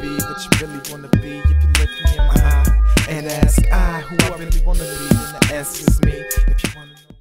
be what you really wanna be if you look me in my eye and ask I who I really wanna be, then the answer is me. If you wanna know